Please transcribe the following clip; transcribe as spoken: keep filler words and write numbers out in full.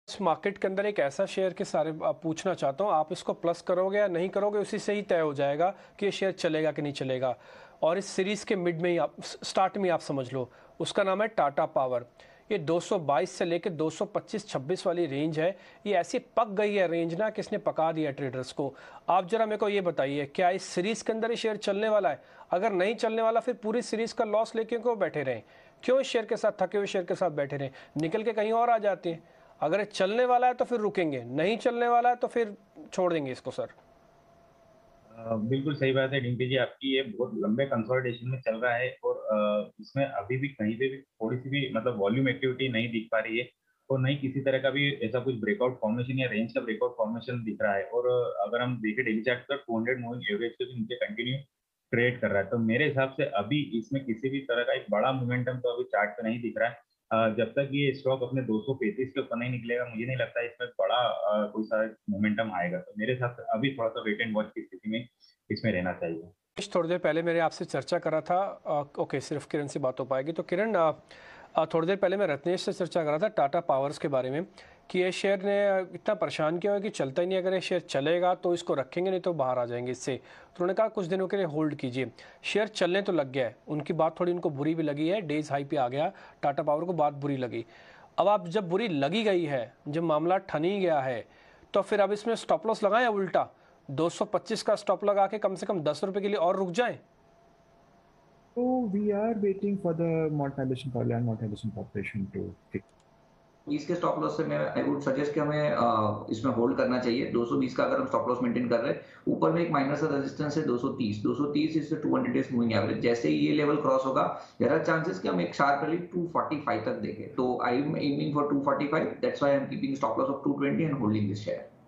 इस मार्केट के अंदर एक ऐसा शेयर के सारे आप पूछना चाहता हूँ, आप इसको प्लस करोगे या नहीं करोगे, उसी से ही तय हो जाएगा कि ये शेयर चलेगा कि नहीं चलेगा। और इस सीरीज़ के मिड में ही आप स्टार्ट में आप समझ लो, उसका नाम है टाटा पावर। ये दो सौ बाईस से लेकर दो सौ पच्चीस छब्बीस वाली रेंज है। ये ऐसी पक गई है रेंज ना कि इसने पका दिया ट्रेडर्स को। आप जरा मेरे को ये बताइए, क्या इस सीरीज़ के अंदर ये शेयर चलने वाला है? अगर नहीं चलने वाला, फिर पूरी सीरीज़ का लॉस लेके क्यों बैठे रहें? क्यों इस शेयर के साथ, थके हुए शेयर के साथ बैठे रहें? निकल के कहीं और आ जाते हैं। अगर चलने वाला है तो फिर रुकेंगे, नहीं चलने वाला है तो फिर छोड़ देंगे इसको सर। अ, बिल्कुल सही बात है डिम्पी जी आपकी। ये बहुत लंबे कंसोलिडेशन में चल रहा है और अ, इसमें अभी भी कहीं पे भी थोड़ी सी भी मतलब वॉल्यूम एक्टिविटी नहीं दिख पा रही है और नहीं किसी तरह का भी ऐसा कुछ ब्रेकआउट फॉर्मेशन या रेंज का ब्रेकआउट फॉर्मेशन दिख रहा है। और अ, अगर हम देखें डेली चार्ट पर टू हंड्रेड मूविंग एवरेज के भी नीचे कंटिन्यू ट्रेड कर रहा है, तो मेरे हिसाब से अभी इसमें किसी भी तरह का एक बड़ा मोमेंटम तो अभी चार्ट पे नहीं दिख रहा है। अ, जब तक ये स्टॉक अपने दो सौ पैंतीस के ऊपर नहीं निकलेगा, मुझे नहीं लगता इसमें बड़ा अ, कोई सा मोमेंटम आएगा। तो मेरे हिसाब से अभी थोड़ा सा वेट एंड वॉच की स्थिति में इसमें रहना चाहिए। थोड़ी देर पहले मैंने आपसे चर्चा करा था, आ, ओके सिर्फ किरण से बात हो पाएगी तो किरण, आ, आ, थोड़ी देर पहले मैं रत्नेश से चर्चा करा था टाटा पावर्स के बारे में कि ये शेयर ने इतना परेशान किया हुआ है कि चलता ही नहीं। अगर ये शेयर चलेगा तो इसको रखेंगे, नहीं तो बाहर आ जाएंगे इससे। तो उन्होंने कहा कुछ दिनों के लिए होल्ड कीजिए। शेयर चलने तो लग गया है, उनकी बात थोड़ी उनको बुरी भी लगी है, डेज हाई पे आ गया, टाटा पावर को बात बुरी लगी। अब आप जब बुरी लगी गई है, जब मामला ठन ही गया है, तो फिर अब इसमें स्टॉप लॉस लगाएं या उल्टा दो सौ पच्चीस का स्टॉप लगा के कम से कम दस रुपए के लिए और रुक जाएं? So we are waiting for the Monetization Land Monetization Corporation to kick. बीस के स्टॉप लॉस से मैं आई वुड सजेस्ट कि हमें आ, इसमें होल्ड करना चाहिए। दो सौ बीस का अगर हम स्टॉप लॉस मेंटेन कर रहे हैं, ऊपर में एक माइनर सा रेजिस्टेंस है दो सौ तीस। दो सौ तीस is two hundred days moving average. जैसे ही ये लेवल क्रॉस होगा, देयर आर चांसेस कि हम एक sharp rally to forty five तक देखें। तो I am aiming for two forty five, that's why I am keeping stop loss of two twenty and holding this share.